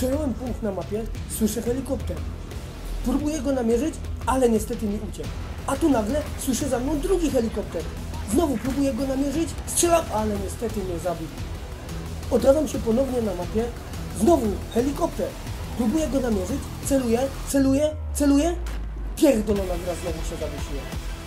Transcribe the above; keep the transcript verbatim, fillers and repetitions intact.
Przejąłem punkt na mapie, słyszę helikopter. Próbuję go namierzyć, ale niestety mi uciekł. A tu nagle słyszę za mną drugi helikopter. Znowu próbuję go namierzyć, strzelam, ale niestety mnie zabił. Odradzam się ponownie na mapie, znowu helikopter. Próbuję go namierzyć, celuję, celuję, celuję. Pierdolona gra, znowu się zawiesiła.